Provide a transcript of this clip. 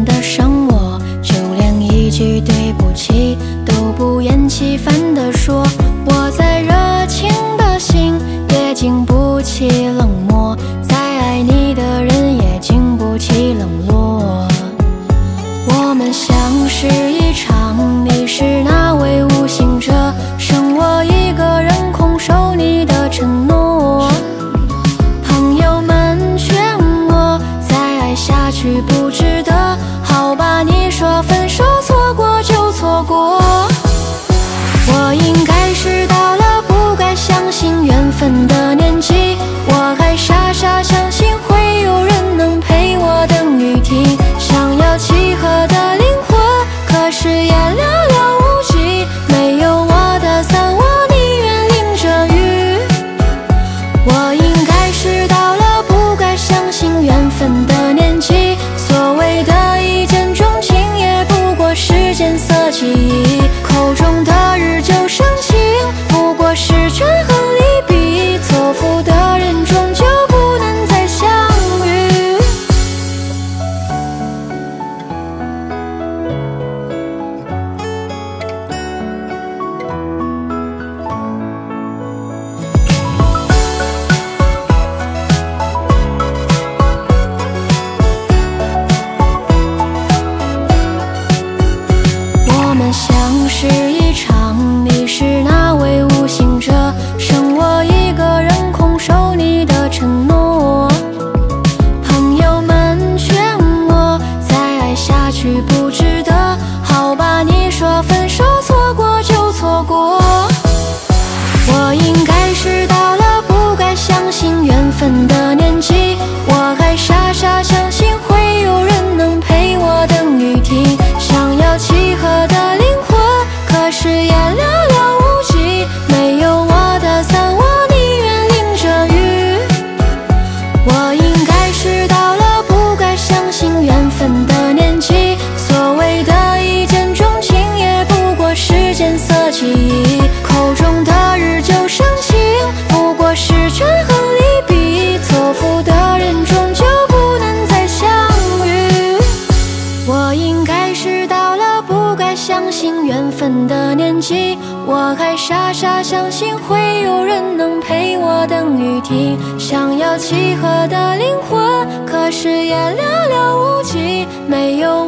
的伤我，就连一句对不起都不厌其烦地说。我再热情的心也经不起冷漠，再爱你的人也经不起冷落。我们相识一场，你是那位无心者，剩我一个人空守你的承诺。朋友们劝我再爱下去不值得，好吧，你说分手错过就错过。我应该是到了不该相信缘分的年纪，我还傻傻相信会有人能陪我等雨停。想要契合的灵魂，可是也寥寥无几，没有我的伞，我宁愿淋着雨。我应该是到了不该相信缘分的年纪，所谓的一见钟情也不过是见色起意，口中的日久生情不过是权衡利弊，错付的人终究不能再相遇。我们相识一场，你是那位无心者，剩我一个人空守你的承诺。朋友们劝我再爱下去不值得，好吧，你说分手错过就错过。我应该是到了不该相信缘分的年纪，我还傻傻相信会有人能陪我等雨停。想要契合的灵魂，可是也寥寥无几，没有我的伞，我宁愿淋着雨。我应该是到了不该相信缘分的年纪，所谓的一见钟情也不过是见色起意，口中的日久生情不过是权衡利弊，错付的人终究不能再相遇。我应该是到了不该相信缘分的年纪，我还傻傻相信会有人能陪我等雨停。想要契合的灵魂，可是也寥寥无几，没有